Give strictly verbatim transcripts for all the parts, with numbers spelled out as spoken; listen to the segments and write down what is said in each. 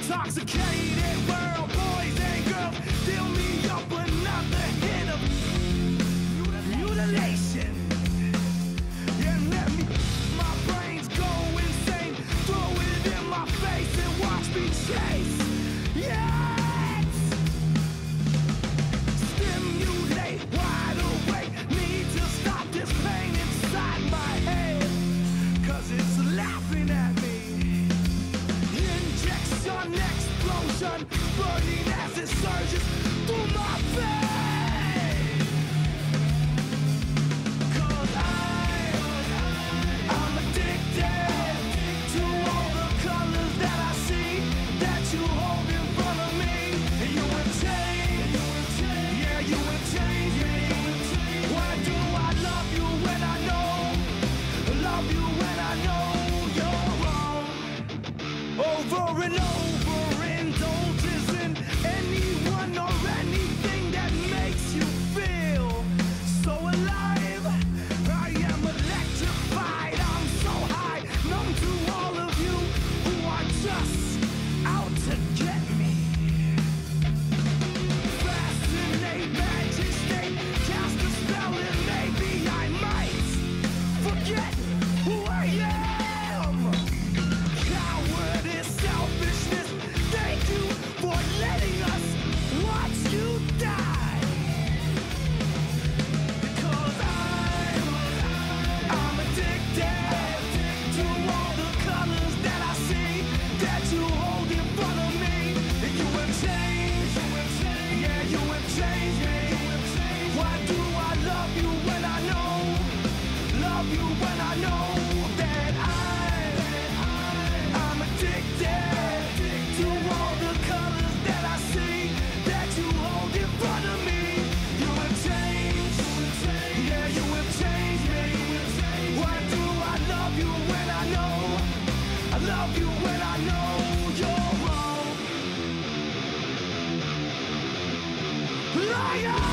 intoxicated world, boys and girls, fill me up another hit of mutilation. Yeah, let me, my brains go insane, throw it in my face and watch me chase. Yes! Stimulate, wide awake, need to stop this pain inside my head, cause it's laughing at me. Injection, explosion, burning as it surges through my veins. Cause I, I'm addicted to all the colors that I see, that you hold in front of me. And you have changed, yeah, you have changed me. Why do I love you when I know, love you when I know you're wrong? Over and over, indulges in anyone or anything that makes you feel so alive. I am electrified, I'm so high, numb to all of you who are just out to get me. Fascinate, magic state, cast a spell and maybe I might forget who I am. Cowardice, selfishness, thank you for letting us watch you die. Because I'm, I'm addicted to all the colors that I see, that you hold in front of me. And you have changed, yeah, you have changed me. Why do I love you when I know, love you when I know that I'm, I'm addicted to all the colors that I see, that you hold in front of me. You have changed, yeah, you have changed me. Why do I love you when I know, I love you when I know you're wrong? Liar!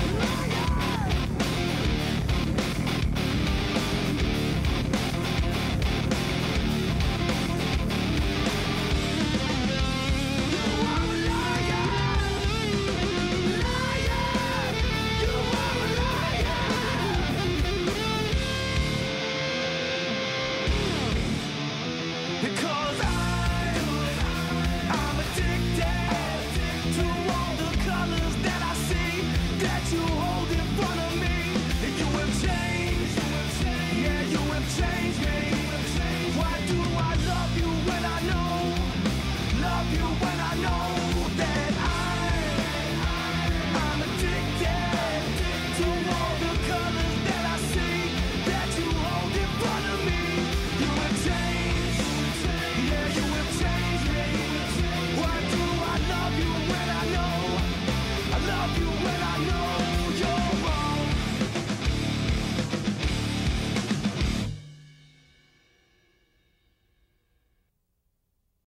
Because I'm, I'm addicted to all the colors that I see, that you hold in front of me. And you have changed, yeah, you have changed me. Why do I love you when I know, love you when I know that